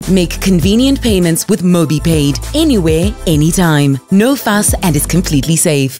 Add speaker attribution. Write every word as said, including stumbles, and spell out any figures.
Speaker 1: Make convenient payments with Mobipaid, anywhere, anytime. No fuss, and it's completely safe.